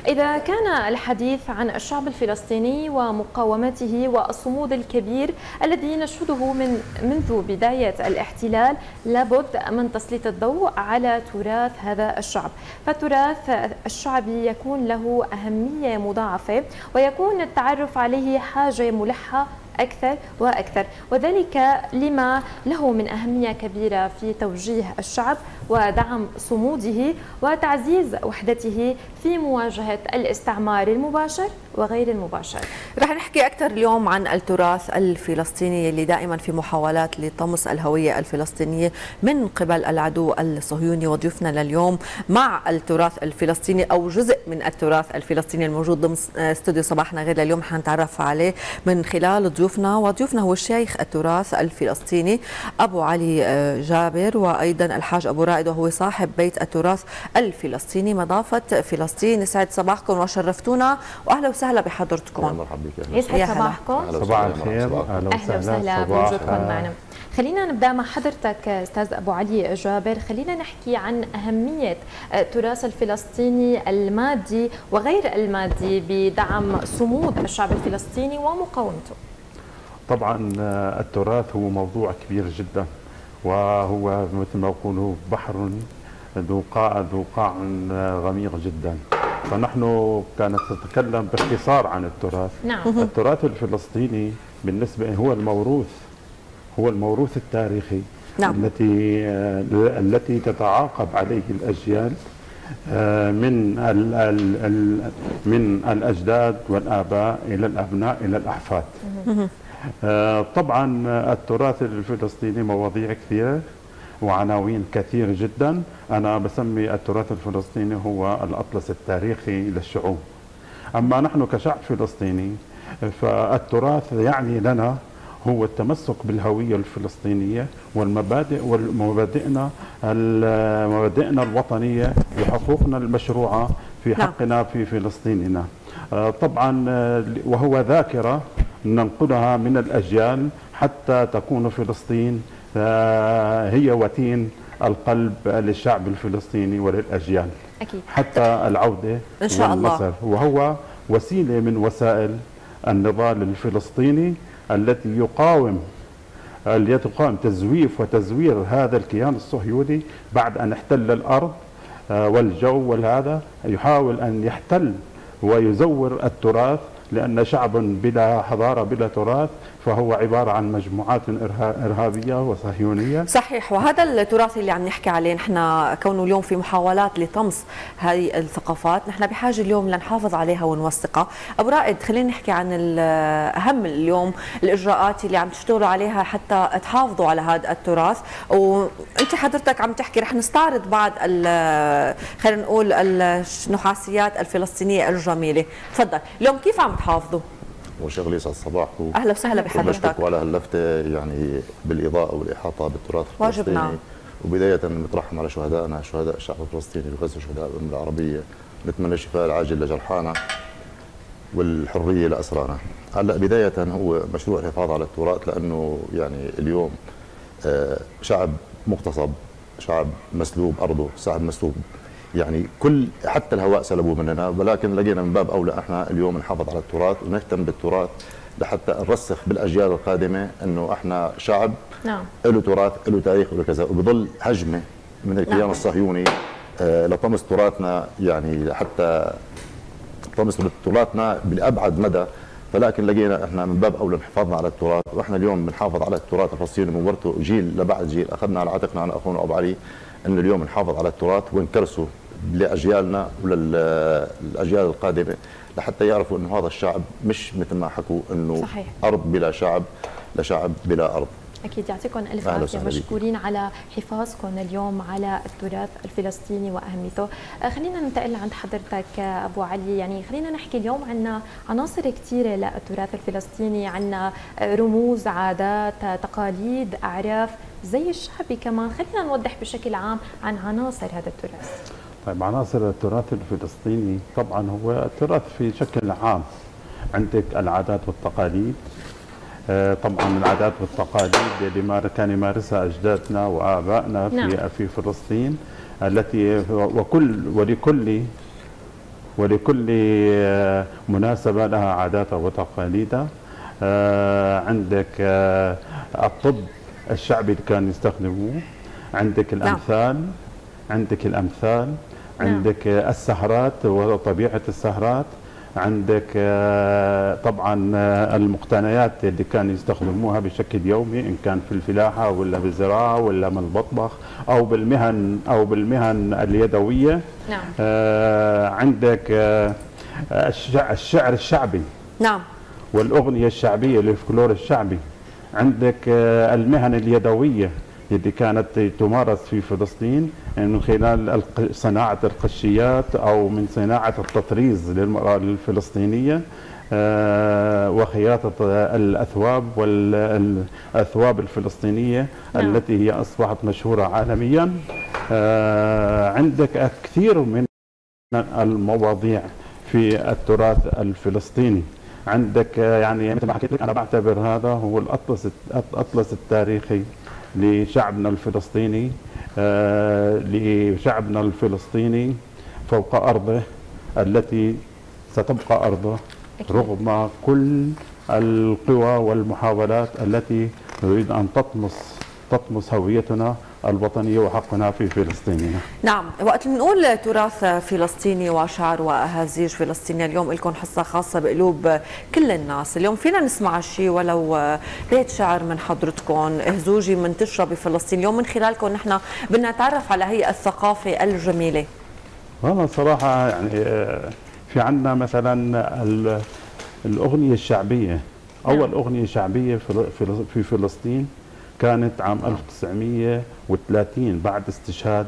إذا كان الحديث عن الشعب الفلسطيني ومقاومته والصمود الكبير الذي نشهده منذ بداية الاحتلال، لابد من تسليط الضوء على تراث هذا الشعب، فالتراث الشعبي يكون له أهمية مضاعفة، ويكون التعرف عليه حاجة ملحة أكثر وأكثر، وذلك لما له من أهمية كبيرة في توجيه الشعب ودعم صموده وتعزيز وحدته في مواجهة الاستعمار المباشر وغير المباشر. رح نحكي أكثر اليوم عن التراث الفلسطيني اللي دائما في محاولات لطمس الهوية الفلسطينية من قبل العدو الصهيوني، وضيوفنا لليوم مع التراث الفلسطيني أو جزء من التراث الفلسطيني الموجود ضمن استوديو صباحنا غير لليوم حنتعرف عليه من خلال وضيوفنا هو الشيخ التراث الفلسطيني أبو علي جابر، وأيضا الحاج أبو رائد وهو صاحب بيت التراث الفلسطيني مضافة فلسطين. يسعد صباحكم وشرفتونا وأهلا وسهلا بحضرتك. مرحبا بك. يسعد صباحكم. صباح الخير. أهلا وسهلا بوجودكم معنا. خلينا نبدأ مع حضرتك أستاذ أبو علي جابر. خلينا نحكي عن أهمية التراث الفلسطيني المادي وغير المادي بدعم صمود الشعب الفلسطيني ومقاومته. طبعا التراث هو موضوع كبير جدا، وهو مثل ما يقولوا بحر ذو قاع غميق جدا، فنحن كانت تتكلم باختصار عن التراث. نعم. التراث الفلسطيني بالنسبة هو الموروث التاريخي. نعم. التي تتعاقب عليه الأجيال من الأجداد والآباء إلى الأبناء إلى الأحفاد. طبعا التراث الفلسطيني مواضيع كثيرة وعناوين كثير جدا. أنا بسمي التراث الفلسطيني هو الأطلس التاريخي للشعوب. أما نحن كشعب فلسطيني فالتراث يعني لنا هو التمسك بالهوية الفلسطينية ومبادئنا الوطنية وحقوقنا المشروعة في حقنا في فلسطيننا. طبعا وهو ذاكرة ننقلها من الأجيال حتى تكون فلسطين هي وتين القلب للشعب الفلسطيني وللأجيال. أكيد. حتى العودة إن شاء الله. وهو وسيلة من وسائل النضال الفلسطيني التي يقاوم تزويف وتزوير هذا الكيان الصهيوني بعد أن احتل الأرض والجو والهذا، يحاول أن يحتل ويزور التراث، لأن شعب بلا حضارة بلا تراث فهو عبارة عن مجموعات إرهابية وصهيونية. صحيح. وهذا التراث اللي عم نحكي عليه نحن كونه اليوم في محاولات لطمس هذه الثقافات، نحن بحاجة اليوم لنحافظ عليها ونوثقها. أبو رائد، خلينا نحكي عن الأهم اليوم، الإجراءات اللي عم تشتغلوا عليها حتى تحافظوا على هذا التراث. وأنت حضرتك عم تحكي رح نستعرض بعض خلينا نقول النحاسيات الفلسطينية الجميلة. تفضل، اليوم كيف عم تحافظوا؟ وشغلي يسعد صباحكم. اهلا وسهلا بحضرتك. بشكركم على هاللفته يعني بالاضاءه والاحاطه بالتراث الفلسطيني. واجبنا. وبدايه نترحم على شهدائنا، شهداء الشعب الفلسطيني بغزه، شهداء الامه العربيه. نتمنى الشفاء العاجل لجرحانا والحريه لاسرانا. هلا بدايه هو مشروع الحفاظ على التراث، لانه يعني اليوم شعب مغتصب، شعب مسلوب ارضه، شعب مسلوب، يعني حتى الهواء سلبوه مننا، ولكن لقينا من باب اولى احنا اليوم نحافظ على التراث ونهتم بالتراث لحتى نرسخ بالاجيال القادمه انه احنا شعب له تراث، له تاريخ، له كذا، وبظل هجمه من الكيان الصهيوني لطمس تراثنا، يعني لحتى طمس تراثنا بالابعد مدى. فلكن لقينا احنا من باب اولى حفاظنا على التراث، واحنا اليوم بنحافظ على التراث الفلسطيني من ورثه جيل لبعد جيل. اخذنا على عاتقنا انا اخونا ابو علي انه اليوم نحافظ على التراث ونكرسه لاجيالنا وللاجيال القادمه، لحتى يعرفوا انه هذا الشعب مش مثل ما حكوا انه صحيح. ارض بلا شعب، لشعب بلا ارض. أكيد. يعطيكم ألف عافية، مشكورين على حفاظكم اليوم على التراث الفلسطيني وأهميته. خلينا ننتقل عند حضرتك أبو علي. يعني خلينا نحكي اليوم عنا عناصر كثيرة للتراث الفلسطيني، عنا رموز، عادات، تقاليد، أعراف، زي الشعبي كمان. خلينا نوضح بشكل عام عن عناصر هذا التراث. طيب، عناصر التراث الفلسطيني طبعا هو التراث في شكل عام. عندك العادات والتقاليد، طبعا العادات والتقاليد اللي كان يمارسها اجدادنا وابائنا في فلسطين، التي ولكل مناسبة لها عاداتها وتقاليدها. عندك الطب الشعبي اللي كانوا يستخدموه، عندك الأمثال، عندك الأمثال، عندك السهرات وطبيعة السهرات، عندك طبعا المقتنيات اللي كانوا يستخدموها بشكل يومي، إن كان في الفلاحة ولا بالزراعة ولا من المطبخ أو بالمهن اليدوية. نعم. عندك الشعر الشعبي، نعم، والأغنية الشعبية، الفلكلور الشعبي. عندك المهن اليدوية اللي كانت تمارس في فلسطين من خلال صناعة القشيات أو من صناعة التطريز للمرأة الفلسطينية، وخياطة الأثواب والأثواب الفلسطينية التي هي أصبحت مشهورة عالميا. عندك كثير من المواضيع في التراث الفلسطيني. عندك يعني مثل ما حكيت لك، أنا بعتبر هذا هو الأطلس التاريخي لشعبنا الفلسطيني، لشعبنا الفلسطيني فوق أرضه التي ستبقى أرضه رغم كل القوى والمحاولات التي تريد أن تطمس هويتنا الوطنية وحقنا في فلسطين. نعم، وقت بنقول تراث فلسطيني وشعر وأهازيج فلسطينية، اليوم لكم حصة خاصة بقلوب كل الناس. اليوم فينا نسمع شيء ولو بيت شعر من حضرتكم، هزوجي منتشرة بفلسطين، اليوم من خلالكم نحن بدنا نتعرف على هي الثقافة الجميلة. والله صراحة يعني في عندنا مثلا الأغنية الشعبية. أول أغنية شعبية في فلسطين كانت عام 1930 بعد استشهاد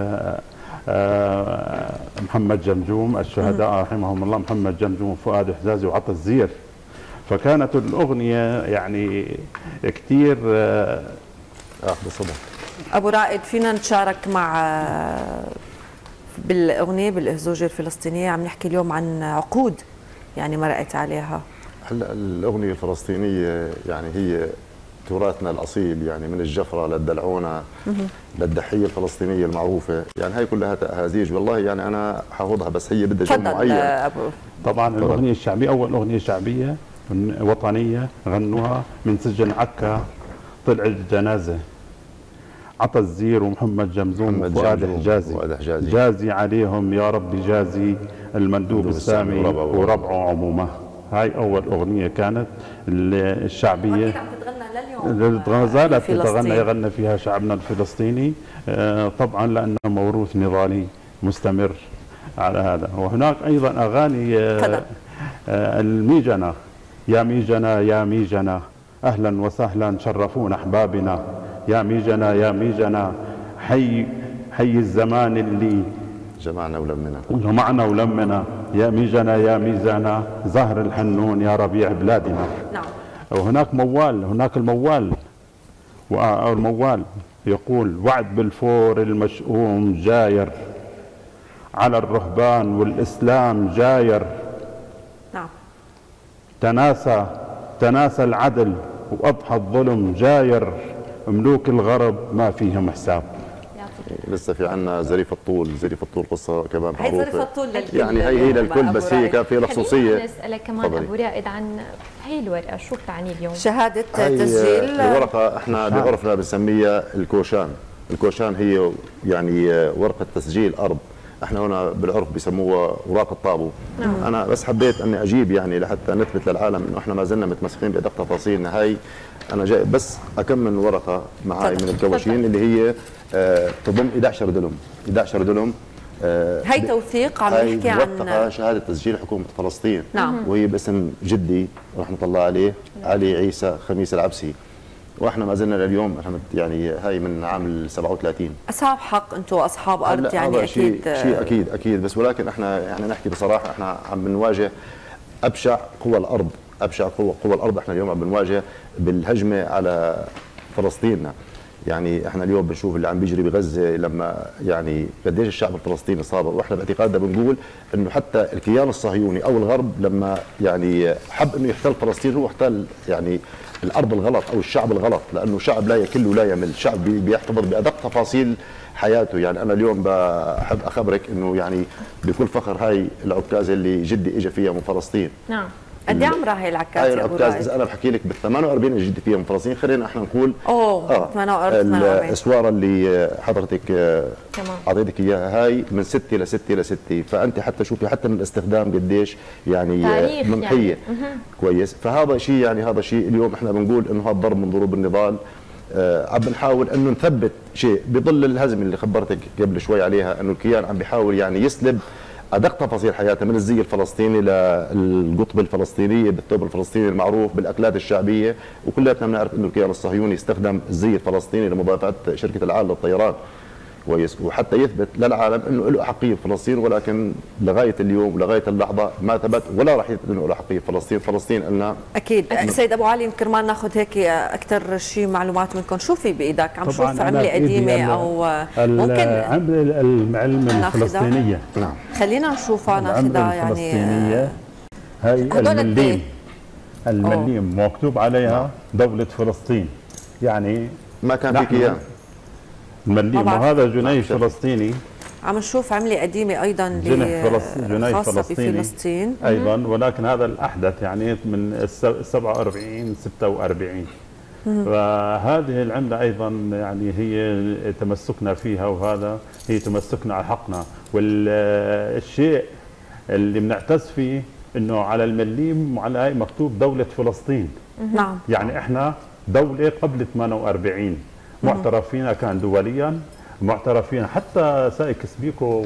محمد جمجوم، الشهداء رحمهم الله، محمد جمجوم وفؤاد حجازي وعطا الزير. فكانت الأغنية يعني كثير بالصبر. أبو رائد، فينا نتشارك مع بالأغنية بالأهزوجة الفلسطينية؟ عم نحكي اليوم عن عقود يعني مرقت عليها. هلا الأغنية الفلسطينية يعني هي تراثنا الأصيل، يعني من الجفرة للدلعونة للدحية الفلسطينية المعروفة، يعني هاي كلها أهازيج. والله يعني أنا حافظها بس هي بدها جو معين. طبعا الأغنية الشعبية أول أغنية شعبية وطنية غنوها من سجن عكا طلع الجنازة، عطا الزير ومحمد جمزوم وفؤاد حجازي. جازي عليهم يا رب جازي المندوب السامي وربعه عمومه. هاي أول أغنية كانت الشعبية اللي زالت يغنى فيها شعبنا الفلسطيني، طبعا لأنه موروث نضالي مستمر على هذا. وهناك أيضا أغاني الميجنة، يا ميجنة يا ميجنة أهلا وسهلا شرفونا أحبابنا، يا ميجنة يا ميجنة حي الزمان اللي جمعنا ولمنا، يا ميجنة يا ميزانة زهر الحنون يا ربيع بلادنا. نعم. وهناك موال، هناك الموال، والموال يقول وعد بالفور المشؤوم جاير على الرهبان والإسلام جاير. نعم. تناسى العدل وأضحى الظلم جاير، ملوك الغرب ما فيهم حساب. لسه في عنا زريف الطول، زريف الطول قصة كمان معروفة. هي زريف الطول للكل، يعني هي للكل، بس هي كان في لها خصوصية. خلينا نسألك كمان أبو رائد عن هي الورقة، شو بتعني اليوم؟ شهادة تسجيل. الورقة احنا بعرفنا بنسميها الكوشان. الكوشان هي يعني ورقة تسجيل أرض، احنا هنا بالعرف بيسموها اوراق الطابو. انا بس حبيت اني اجيب يعني لحتى نثبت للعالم انه احنا ما زلنا متمسكين بادق تفاصيلنا. هاي انا جاي بس اكمل ورقه معي من الكواشين اللي هي تضم 11 دلم. 11 دلم. هي توثيق عم نحكي عن شهاده تسجيل حكومه فلسطين. نعم. وهي باسم جدي رحمه الله عليه علي عيسى خميس العبسي، واحنا ما زلنا لليوم يعني هاي من عام 37. اصحاب حق، انتم اصحاب ارض يعني اكيد. شيء اكيد بس ولكن احنا يعني نحكي بصراحه احنا عم بنواجه ابشع قوى الارض، ابشع قوى الارض احنا اليوم عم بنواجه بالهجمه على فلسطيننا. يعني احنا اليوم بنشوف اللي عم بيجري بغزه، لما يعني قديش الشعب الفلسطيني صابر، واحنا باعتقادنا بنقول انه حتى الكيان الصهيوني او الغرب لما يعني حب انه يحتل فلسطين هو احتل يعني الارض الغلط او الشعب الغلط، لانه شعب لا يكل ولا يمل، شعب بيحتفظ بادق تفاصيل حياته. يعني انا اليوم بحب اخبرك انه يعني بكل فخر هاي العكازه اللي جدي اجى فيها من فلسطين. نعم. قد ايه عمرها هي العكازه؟ هاي العكازه اذا انا بحكي لك بال 48 اللي جدي فيها من فلسطين، خلينا احنا نقول 48 الاسواره اللي حضرتك تمام اعطيتك اياها هاي من 6 ل 6 ل 6، فانت حتى شوفي حتى من الاستخدام قديش يعني منقيه يعني. كويس. فهذا شيء يعني هذا شيء اليوم احنا بنقول انه هذا ضرب من ضروب النضال. عم بنحاول انه نثبت شيء بظل الهزم اللي خبرتك قبل شوي عليها، انه الكيان عم بيحاول يعني يسلب ادق تفاصيل حياته من الزي الفلسطيني للقطبه الفلسطينيه بالثوب الفلسطيني المعروف بالاكلات الشعبيه، وكلياتنا بنعرف انه الكيان الصهيوني استخدم الزي الفلسطيني لمضافعه شركه العالم للطيران كويس، وحتى يثبت للعالم انه له احقيه بفلسطين، ولكن لغايه اليوم ولغايه اللحظه ما ثبت ولا راح يثبت انه له احقيه بفلسطين. فلسطين قلنا اكيد. سيد ابو علي يمكن ما ناخذ هيك اكثر شيء معلومات منكم، شو في بايدك؟ عم شوف عمله قديمه او ممكن عمله المعلم الفلسطينيه. نعم خلينا نشوفها ناخذها يعني هاي المليم مكتوب عليها دولة فلسطين، يعني ما كان فيك اياه المليم، وهذا جنيه فلسطيني. عم نشوف عملة قديمة أيضا جنيه خاصة فلسطيني بفلسطين أيضا، ولكن هذا الأحدث يعني من 47 46. فهذه العملة أيضا يعني هي تمسكنا فيها، وهذا هي تمسكنا على حقنا. والشيء اللي بنعتز فيه إنه على المليم وعلى هاي مكتوب دولة فلسطين. نعم. يعني إحنا دولة قبل 48 معترف فينا، كان دوليا معترف فينا. حتى سايكس بيكو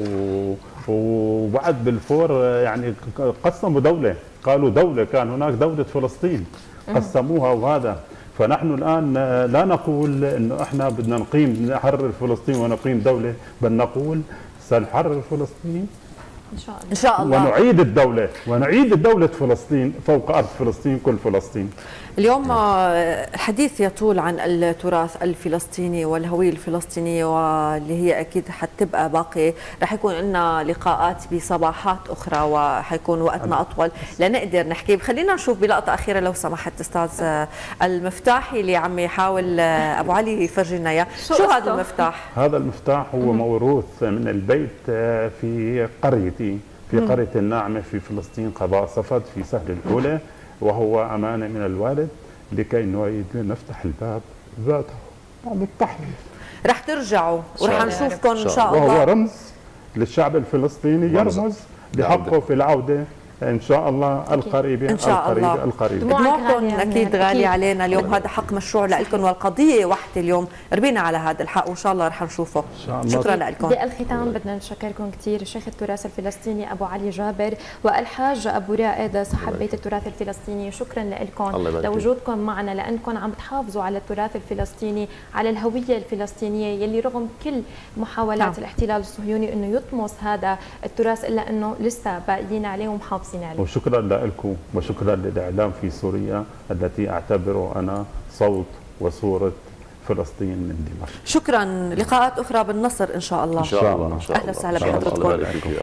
وبعد بالفور يعني قسموا دولة، قالوا دولة، كان هناك دولة فلسطين قسموها. وهذا فنحن الآن لا نقول إنه إحنا بدنا نحرر فلسطين ونقيم دولة، بل نقول سنحرر فلسطين إن شاء الله، ونعيد الدولة فلسطين فوق أرض فلسطين، كل فلسطين. اليوم الحديث يطول عن التراث الفلسطيني والهوية الفلسطينية، واللي هي أكيد حتبقى باقي. رح يكون لنا لقاءات بصباحات أخرى وحيكون وقتنا أطول لنقدر نحكي. خلينا نشوف بلقطة أخيرة لو سمحت أستاذ المفتاحي اللي عم يحاول أبو علي يفرجينا إياه. شو هذا المفتاح؟ هذا المفتاح هو موروث من البيت في قريتي، في قرية الناعمة في فلسطين، قضاء صفد في سهل الأولى، وهو أمانة من الوالد لكي نريد نفتح الباب ذاته بعد التحرير. رح ترجعوا ورح نشوفكم إن شاء الله، وهو رمز للشعب الفلسطيني، يرمز بحقه في العودة إن شاء الله القريبة. إن شاء الله دموعكم أكيد غالية علينا اليوم. هذا حق مشروع لكم، والقضية وحدة اليوم ربينا على هذا الحق، وإن شاء الله رح نشوفه. شكرا لكم. بالختام بدنا نشكركم كثير شيخ التراث الفلسطيني أبو علي جابر والحاج أبو رائد صاحب بيت التراث الفلسطيني. شكرا لكم لوجودكم معنا، لأنكم عم بتحافظوا على التراث الفلسطيني، على الهوية الفلسطينية يلي رغم كل محاولات الاحتلال الصهيوني إنه يطمس هذا التراث، إلا إنه لسه باقيين عليه ومحافظين. وشكرا لكم وشكرا للإعلام في سوريا التي أعتبره أنا صوت وصورة فلسطين من دمشق. شكرا. لقاءات أخرى بالنصر إن شاء الله. إن شاء الله. أهلا وسهلا بحضرتكم.